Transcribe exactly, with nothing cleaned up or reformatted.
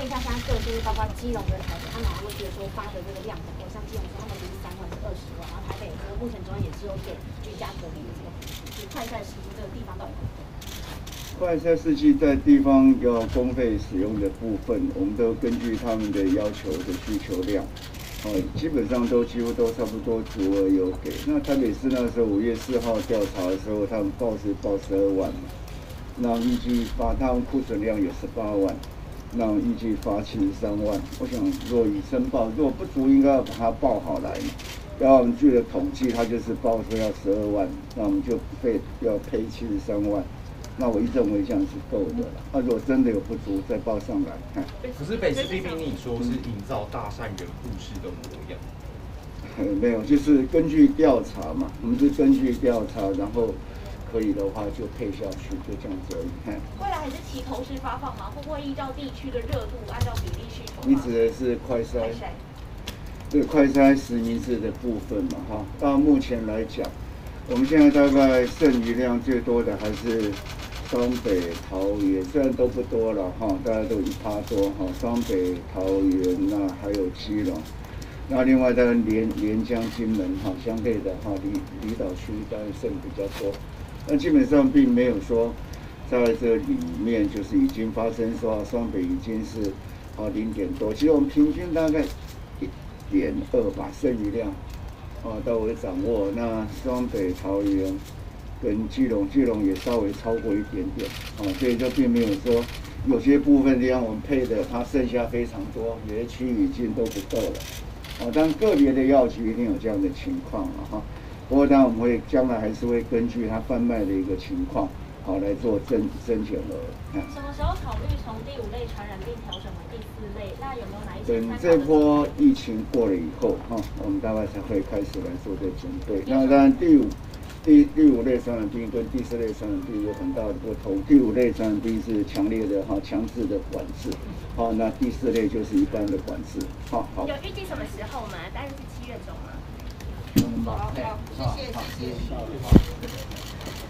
一下，现在各就是包括基隆跟台北，他们好像会觉得说发的这个量很多，像基隆说他们不是三万是二十万，然后台北这个目前中央也是有给居家隔离的这个补助，就是快筛时机这个地方到底会不会？ 快筛试剂在地方要公费使用的部分，我们都根据他们的要求的需求量，哦，基本上都几乎都差不多足额有给。那台北市那时候五月四号调查的时候，他们报是报十二万嘛，那预计发他们库存量有十八万，那预计发七十三万。我想若以申报，如果不足，应该要把它报好来嘛。要我们据了统计，他就是报说要十二万，那我们就费要赔七十三万。那我一认为这样是够的了。那、啊、如果真的有不足，再报上来。看。 可是北市这边你说是营造大善人故事的模样。 嗯、没有，就是根据调查嘛，我们是根据调查，然后可以的话就配下去，就这样子而已。看。 未来还是齐头式发放吗？会不会依照地区的热度，按照比例需求？ 你指的是快筛？快筛。对，快筛实名制的部分嘛，哈，到目前来讲。我们现在大概剩余量最多的还是双北、桃园，虽然都不多了哈，大家都一趴多哈。双北、桃园那还有基隆，那另外当然连连江、金门哈，相对的哈离离岛区当然剩比较多，那基本上并没有说在这里面就是已经发生说双北已经是啊零点多，其实我们平均大概一点二吧，剩余量。啊，到我的掌握，那双北、桃园跟基隆，基隆也稍微超过一点点，啊，所以就并没有说有些部分地方我们配的它剩下非常多，有些区域已经都不够了，啊，当然个别的药局一定有这样的情况了哈。不过当然我们会将来还是会根据它贩卖的一个情况，好来做增增减额。 什么时候考虑从第五类传染病调整为第四类？那有没有哪一些？ 等这波疫情过了以后，哈，我们大概才会开始来做这准备。那当然，第五、第第五类传染病跟第四类传染病有很大的不同。第五类传染病是强烈的哈强制的管制，好，那第四类就是一般的管制。好好。 有预计什么时候吗？大概是七月中吗？ 好， 好，谢谢，谢谢。